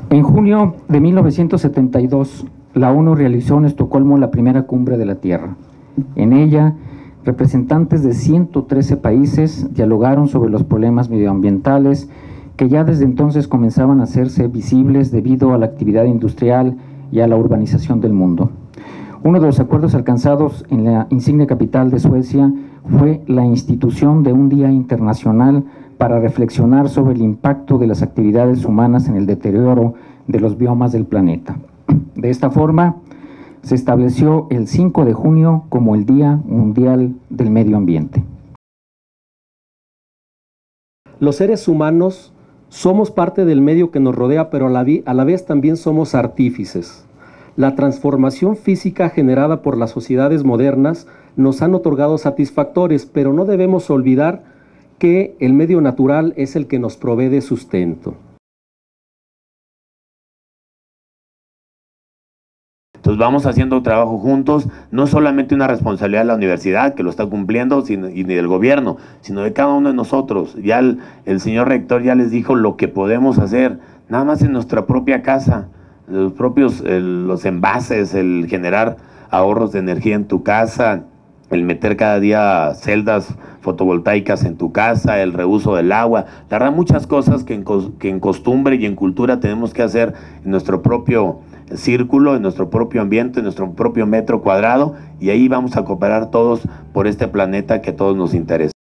En junio de 1972, la ONU realizó en Estocolmo la primera cumbre de la Tierra. En ella, representantes de 113 países dialogaron sobre los problemas medioambientales que ya desde entonces comenzaban a hacerse visibles debido a la actividad industrial y a la urbanización del mundo. Uno de los acuerdos alcanzados en la insigne capital de Suecia fue la institución de un Día Internacional para reflexionar sobre el impacto de las actividades humanas en el deterioro de los biomas del planeta. De esta forma, se estableció el 5 de junio como el Día Mundial del Medio Ambiente. Los seres humanos somos parte del medio que nos rodea, pero a la vez también somos artífices. La transformación física generada por las sociedades modernas nos han otorgado satisfactores, pero no debemos olvidar que el medio natural es el que nos provee de sustento. Entonces vamos haciendo trabajo juntos, no solamente una responsabilidad de la universidad que lo está cumpliendo y ni del gobierno, sino de cada uno de nosotros. Ya el señor rector ya les dijo lo que podemos hacer, nada más en nuestra propia casa, los envases, el generar ahorros de energía en tu casa, el meter cada día celdas fotovoltaicas en tu casa, el reuso del agua, la verdad muchas cosas que en costumbre y en cultura tenemos que hacer en nuestro propio círculo, en nuestro propio ambiente, en nuestro propio metro cuadrado, y ahí vamos a cooperar todos por este planeta que a todos nos interesa.